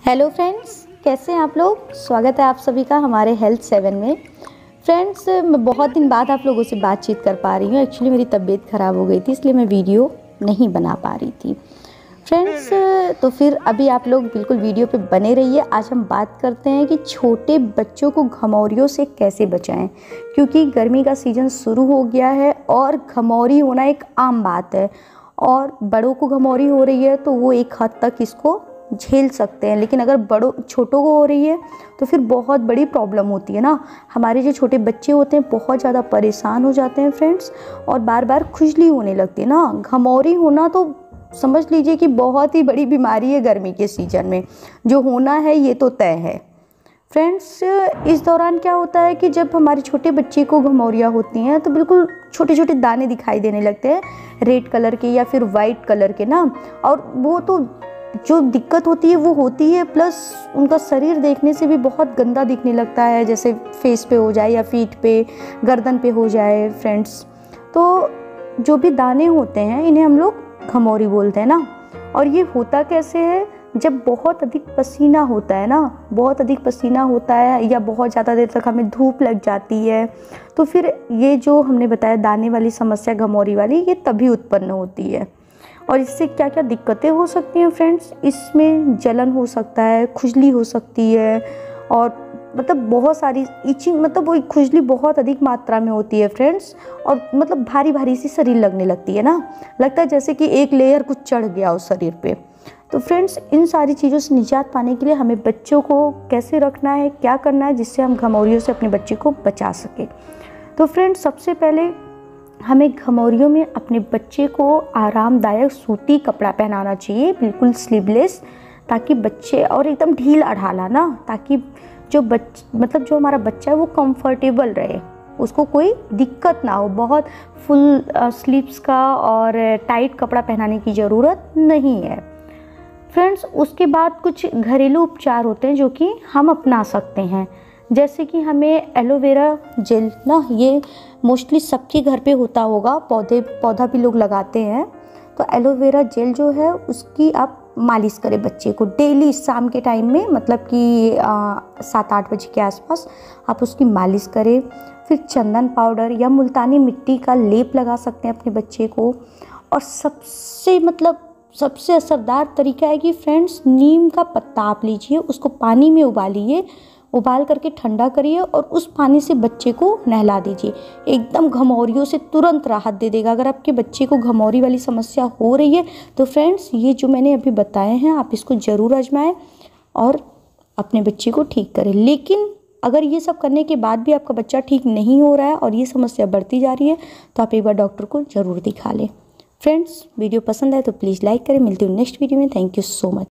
Hello friends, कैसे हैं आप लोग। स्वागत है आप सभी का हमारे हेल्थ 7 में। फ्रेंड्स, मैं बहुत दिन बाद आप लोगों से बातचीत कर पा रही हूँ। एक्चुअली मेरी तबीयत ख़राब हो गई थी, इसलिए मैं वीडियो नहीं बना पा रही थी। फ्रेंड्स, तो फिर अभी आप लोग बिल्कुल वीडियो पे बने रहिए। आज हम बात करते हैं कि छोटे बच्चों को घमौरियों से कैसे बचाएं, क्योंकि गर्मी का सीज़न शुरू हो गया है और घमौरी होना एक आम बात है। और बड़ों को घमौरी हो रही है तो वो एक हद तक इसको झेल सकते हैं, लेकिन अगर छोटों को हो रही है तो फिर बहुत बड़ी प्रॉब्लम होती है ना। हमारे जो छोटे बच्चे होते हैं बहुत ज़्यादा परेशान हो जाते हैं फ्रेंड्स, और बार बार खुजली होने लगती है ना। घमौरी होना तो समझ लीजिए कि बहुत ही बड़ी बीमारी है गर्मी के सीज़न में, जो होना है ये तो तय है। फ्रेंड्स, इस दौरान क्या होता है कि जब हमारे छोटे बच्चे को घमौरियाँ होती हैं तो बिल्कुल छोटे छोटे दाने दिखाई देने लगते हैं, रेड कलर के या फिर वाइट कलर के ना। और वो तो जो दिक्कत होती है वो होती है, प्लस उनका शरीर देखने से भी बहुत गंदा दिखने लगता है, जैसे फेस पे हो जाए या फीट पे, गर्दन पे हो जाए। फ्रेंड्स, तो जो भी दाने होते हैं इन्हें हम लोग घमौरी बोलते हैं ना। और ये होता कैसे है, जब बहुत अधिक पसीना होता है ना, बहुत अधिक पसीना होता है या बहुत ज़्यादा देर तक हमें धूप लग जाती है, तो फिर ये जो हमने बताया दाने वाली समस्या घमौरी वाली, ये तभी उत्पन्न होती है। और इससे क्या क्या दिक्कतें हो सकती हैं फ्रेंड्स, इसमें जलन हो सकता है, खुजली हो सकती है, और मतलब बहुत सारी इचिंग, मतलब वो खुजली बहुत अधिक मात्रा में होती है फ्रेंड्स। और मतलब भारी भारी सी शरीर लगने लगती है ना, लगता है जैसे कि एक लेयर कुछ चढ़ गया उस शरीर पे। तो फ्रेंड्स, इन सारी चीज़ों से निजात पाने के लिए हमें बच्चों को कैसे रखना है, क्या करना है जिससे हम घमौरियों से अपने बच्चे को बचा सकें। तो फ्रेंड्स, सबसे पहले हमें घमौरियों में अपने बच्चे को आरामदायक सूती कपड़ा पहनाना चाहिए, बिल्कुल स्लीवलेस, ताकि बच्चे, और एकदम ढीला ढाला ना, ताकि जो जो हमारा बच्चा है वो कंफर्टेबल रहे, उसको कोई दिक्कत ना हो। बहुत फुल स्लीव्स का और टाइट कपड़ा पहनाने की ज़रूरत नहीं है। फ्रेंड्स, उसके बाद कुछ घरेलू उपचार होते हैं जो कि हम अपना सकते हैं, जैसे कि हमें एलोवेरा जेल ना, ये मोस्टली सबके घर पे होता होगा, पौधा भी लोग लगाते हैं। तो एलोवेरा जेल जो है उसकी आप मालिश करें बच्चे को डेली शाम के टाइम में, मतलब कि 7-8 बजे के आसपास आप उसकी मालिश करें। फिर चंदन पाउडर या मुल्तानी मिट्टी का लेप लगा सकते हैं अपने बच्चे को। और सबसे असरदार तरीका है कि फ्रेंड्स, नीम का पत्ता आप लीजिए, उसको पानी में उबालिए, उबाल करके ठंडा करिए और उस पानी से बच्चे को नहला दीजिए। एकदम घमौरियों से तुरंत राहत दे देगा। अगर आपके बच्चे को घमौरी वाली समस्या हो रही है तो फ्रेंड्स, ये जो मैंने अभी बताए हैं आप इसको ज़रूर आजमाएं और अपने बच्चे को ठीक करें। लेकिन अगर ये सब करने के बाद भी आपका बच्चा ठीक नहीं हो रहा है और ये समस्या बढ़ती जा रही है तो आप एक बार डॉक्टर को ज़रूर दिखा लें। फ्रेंड्स, वीडियो पसंद आए तो प्लीज़ लाइक करें। मिलती हूँ नेक्स्ट वीडियो में। Thank you so much.